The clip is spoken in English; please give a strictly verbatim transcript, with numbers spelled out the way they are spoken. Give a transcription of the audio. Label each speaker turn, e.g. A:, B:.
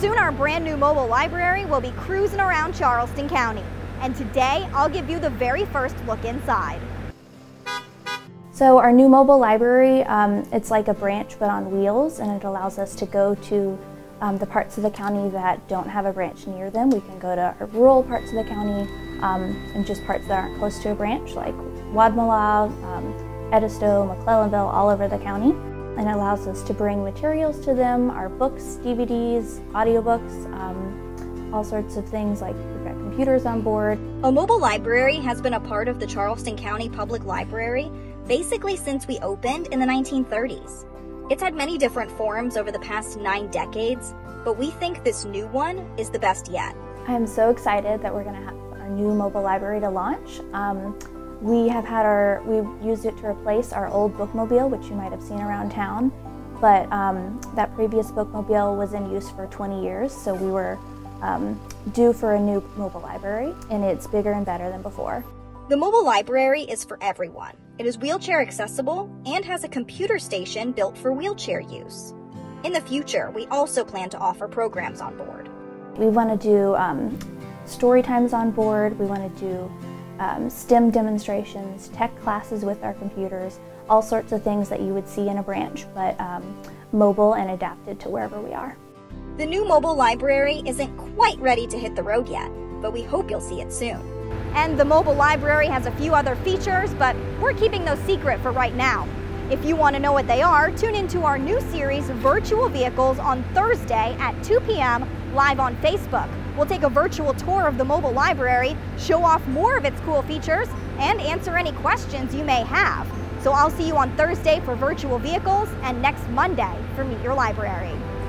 A: Soon our brand new mobile library will be cruising around Charleston County. And today, I'll give you the very first look inside.
B: So our new mobile library, um, it's like a branch but on wheels, and it allows us to go to um, the parts of the county that don't have a branch near them. We can go to our rural parts of the county um, and just parts that aren't close to a branch, like Wadmalaw, um, Edisto, McClellanville, all over the county. And it allows us to bring materials to them, our books, D V Ds, audiobooks, um, all sorts of things, like we've got computers on board.
A: A mobile library has been a part of the Charleston County Public Library basically since we opened in the nineteen thirties. It's had many different forms over the past nine decades, but we think this new one is the best yet.
B: I am so excited that we're going to have our new mobile library to launch. Um, we have had our, we used it to replace our old bookmobile, which you might have seen around town, but um, that previous bookmobile was in use for twenty years, so we were um, due for a new mobile library, and it's bigger and better than before.
A: The mobile library is for everyone. It is wheelchair accessible and has a computer station built for wheelchair use. In the future, we also plan to offer programs on board.
B: We want to do um, story times on board. We want to do um, STEM demonstrations, tech classes with our computers, all sorts of things that you would see in a branch, but um, mobile and adapted to wherever we are.
A: The new mobile library isn't quite ready to hit the road yet, but we hope you'll see it soon. And the mobile library has a few other features, but we're keeping those secret for right now. If you want to know what they are, tune into our new series, Virtual Vehicles, on Thursday at two p m live on Facebook. We'll take a virtual tour of the mobile library, show off more of its cool features, and answer any questions you may have. So I'll see you on Thursday for Virtual Vehicles and next Monday for Meet Your Library.